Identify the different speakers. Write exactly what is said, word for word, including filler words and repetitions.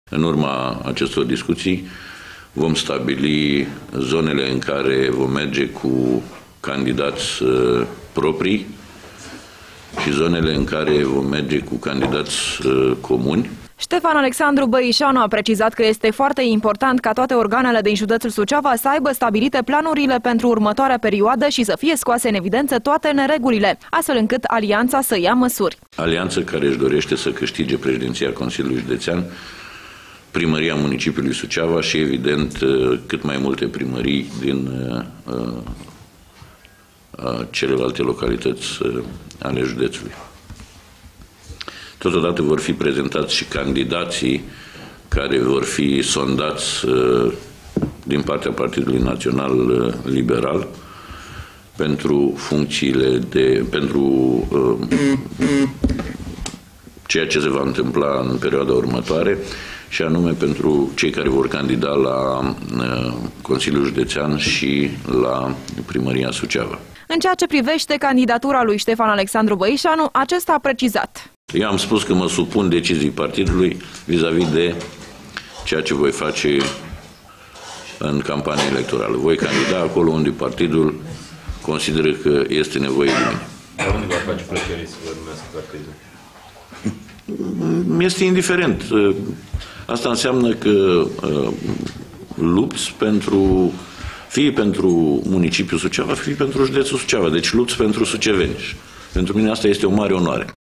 Speaker 1: În urma acestor discuții vom stabili zonele în care vom merge cu candidați uh, proprii și zonele în care vom merge cu candidați uh, comuni.
Speaker 2: Ștefan Alexandru Băișanu a precizat că este foarte important ca toate organele din județul Suceava să aibă stabilite planurile pentru următoarea perioadă și să fie scoase în evidență toate neregulile, astfel încât alianța să ia măsuri.
Speaker 1: Alianța care își dorește să câștige președinția Consiliului Județean, primăria municipiului Suceava și, evident, cât mai multe primării din uh, uh, celelalte localități uh, ale județului. Totodată vor fi prezentați și candidații care vor fi sondați uh, din partea Partidului Național uh, Liberal pentru funcțiile de, pentru uh, ceea ce se va întâmpla în perioada următoare, și anume pentru cei care vor candida la uh, Consiliul Județean și la Primăria Suceava.
Speaker 2: În ceea ce privește candidatura lui Ștefan Alexandru Băișanu, acesta a precizat.
Speaker 1: Eu am spus că mă supun decizii partidului vis-a-vis de ceea ce voi face în campania electorală. Voi candida acolo unde partidul consideră că este nevoie de mine.
Speaker 3: Dar unde va face plăcere să vă numească partidul?
Speaker 1: Este indiferent. Asta înseamnă că lupți pentru, fie pentru municipiul Suceava, fie pentru județul Suceava. Deci lupți pentru suceveni. Pentru mine asta este o mare onoare.